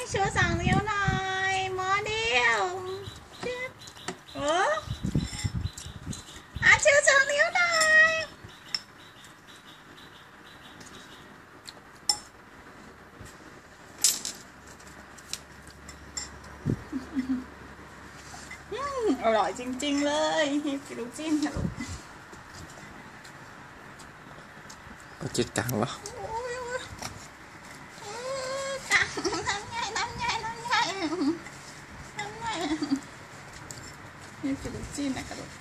ชูสองนิ้วหน่อยหมอเดียวโอ้ชูสองนิ้วหน่อยอร่อยจริงๆเลยฮิปปี้ลูกจิ้นค่ะลูกจิตกังเหรอกังน้ำใหญ่ฮิปปี้ลูกจิ้นนะคะลูก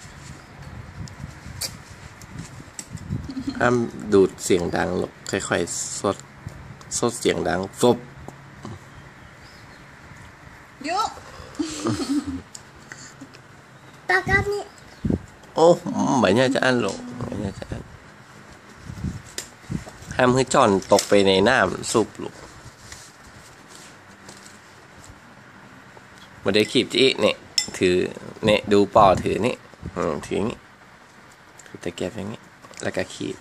ห้ามดูดเสียงดังหรอกค่อยๆสดเสียงดังฟบยุปากกับนี่โอ้แบบนี้จะอันหรอกแบบนี้จะอันห้ามให้จอนตกไปในน้ำซุปลูกมาได้ขีบจีเนี่ยถือเนี่ยดูปอถือนี่ถือนี่ถือตะเกียบอย่างนี้แล้วก็ขีด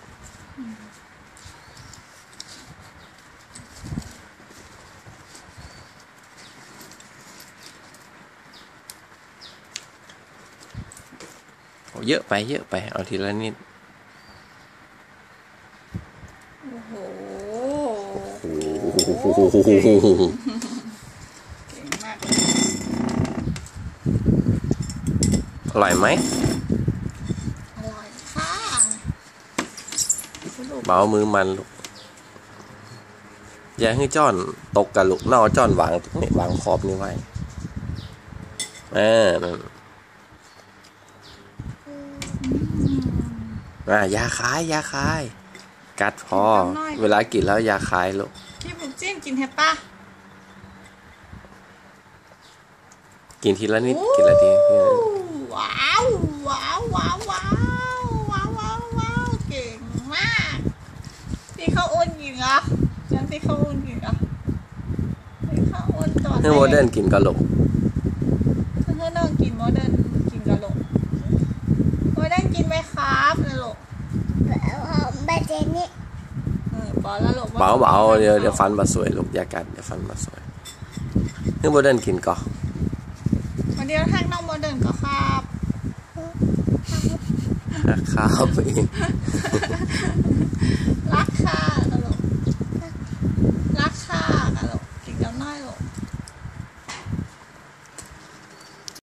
เยอะไปเอาทีละนิดโอ้โหเก่งมากอร่อยไหมอร่อยค่ะเบามือมันลูกอย่าให้จ้อนตกกับลูกนอกจ้อนวางตรงนี้วางขอบนี้ไว้นั่นยาคายกัดพอเวลากินแล้วยาคายลูกพี่บุกจิ้นกินเห็ดปะกินทีละนิดกินละทีว้าวเก่งมากพี่เขาอ้วนกินเหรอฉันพี่เขาอ้วนกินเหรอพี่เขาอ้วนต่อให้โมเดิร์นกินกะโหลกให้น้องกินโมเดิร์นกินกะโหลกโมเดิร์นกินไหมครับกะโหลกแบบนี้ปอแล้วลูกเบาเดี๋ยวฟันมาสวยลูกอย่ากัดเดี๋ยวฟันมาสวยให้โมเดิร์นกินก่อนวันเดียวทางน้องโมเดิร์นก็ครับเองรักค่ะ